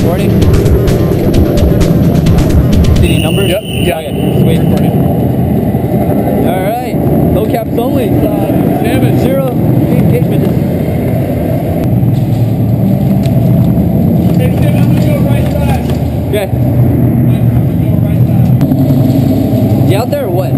Recording? Any numbers? Yep. Yeah. Okay. Sweet. Recording. Alright. Low caps only. Damage. 0 engagement. Hey, Tim, I'm gonna go right side. Okay. I'm gonna go right side. You out there or what?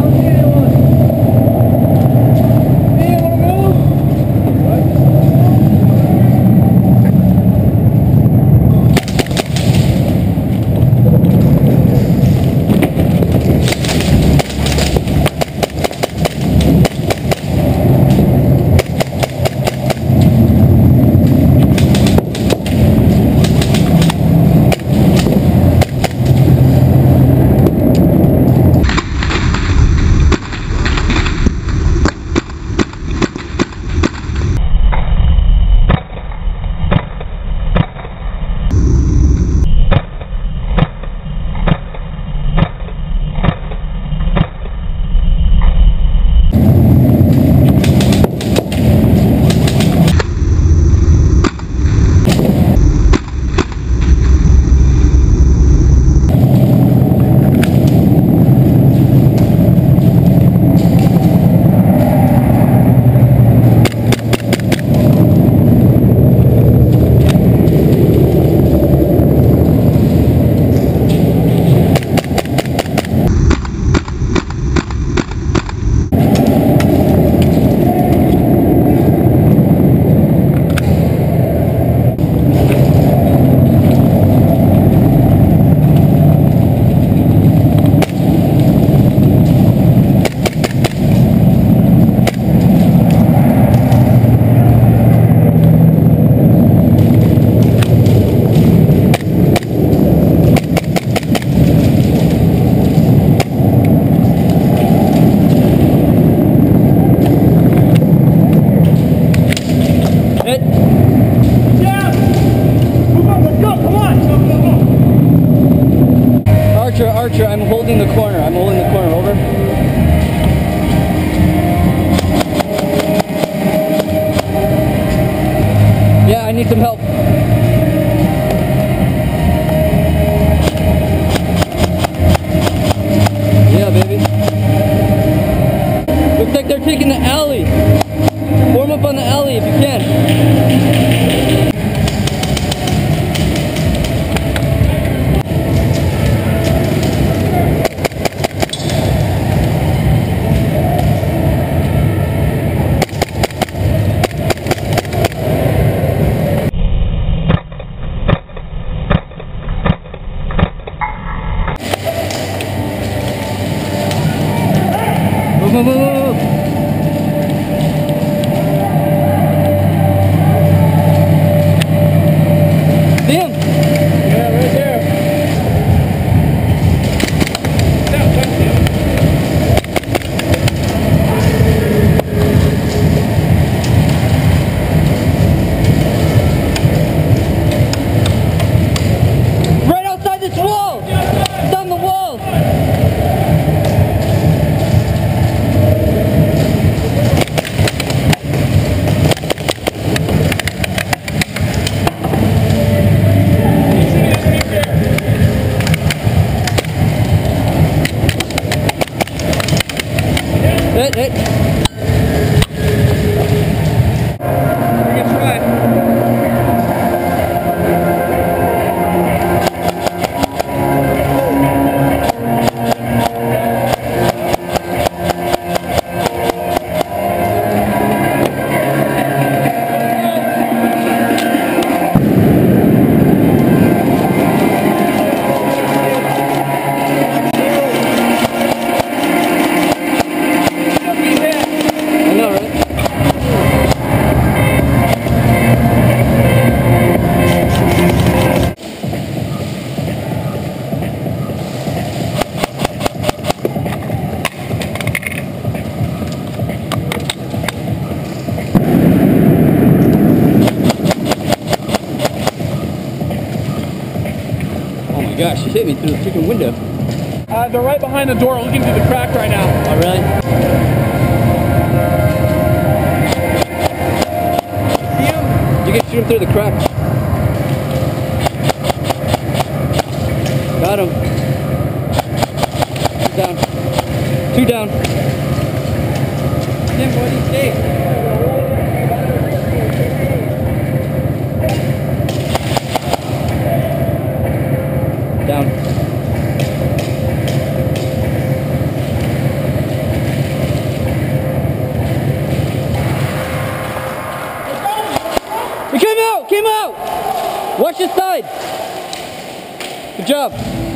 Archer, I'm holding the corner. I'm holding the corner. Over. Yeah, I need some help. Yeah, baby. Looks like they're taking the alley. Form up on the alley if you can. Move. See him? Yeah, right there. Right outside this wall! It's on the wall! Hit. Bring it right. Gosh, you hit me through the freaking window. They're right behind the door, looking through the crack right now. Oh, really? See him? You can shoot him through the crack. Came out! Watch the side! Good job.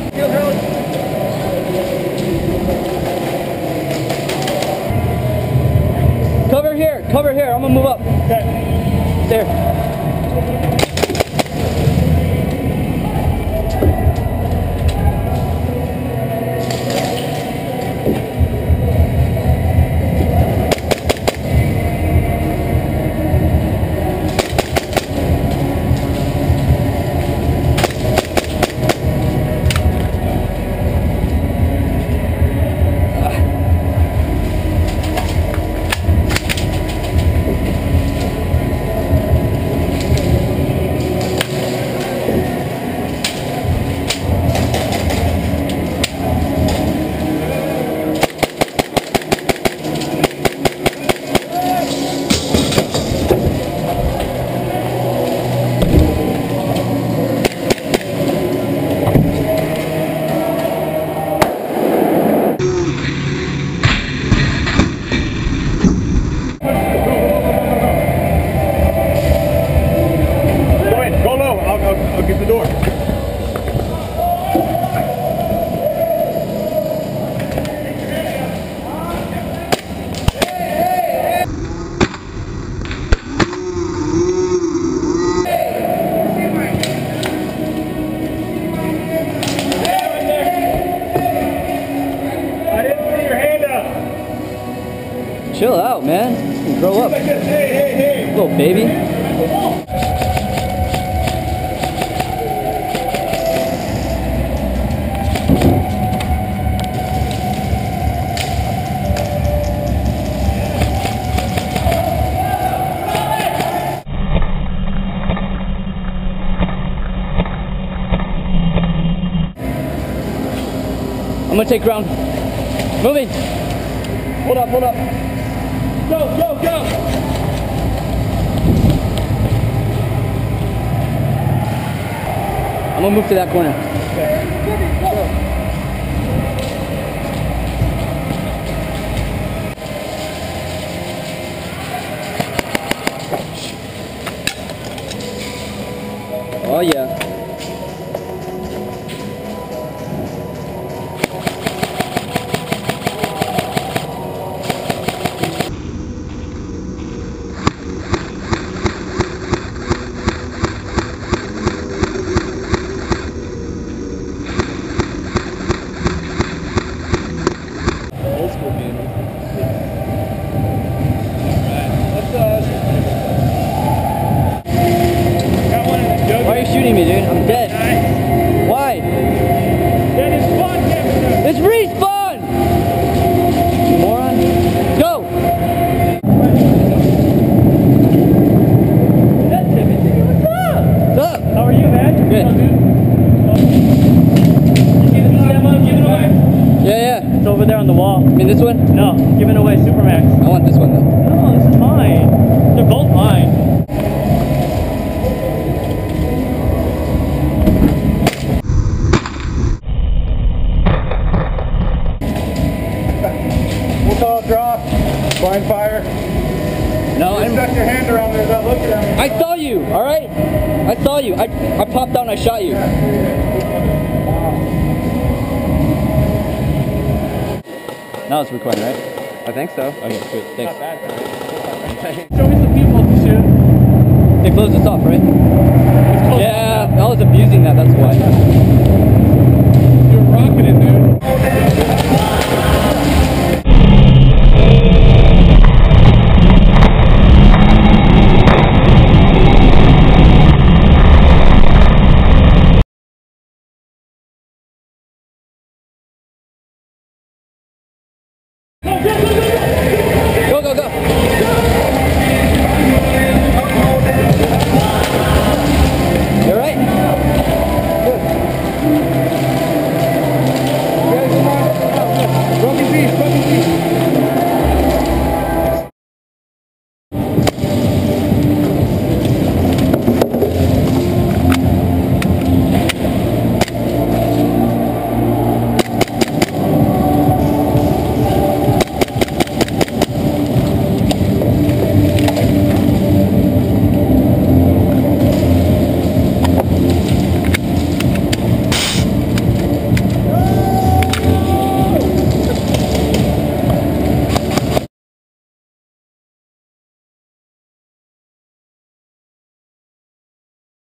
Cover here, I'm gonna move up. Okay. There. I'll get the door. I didn't see your hand up. Chill out, man. You can grow up. Hey. Little baby. I'm gonna take ground. Moving. Hold up. Go. I'm gonna move to that corner. Oh yeah. Why are you shooting me, dude? I'm dead. Why? That is spawn capture. It's respawn! You moron. Go! That's Timothy. What's up? What's up? How are you, man? Good. Give it away. Yeah. It's over there on the wall. You mean this one? No, give it away, Supermax. I want this one though. No, this is mine. They're both mine. We'll call it drop. Blind fire. No, Just stuck your hand around there without looking at me. I saw you, alright? I saw you. I popped out and I shot you. Now it's recording, right? I think so. Okay, good. Thanks. Not bad. Show me some people to shoot. They closed us off, right? Yeah, I was abusing that, that's why. You're rocking it, dude.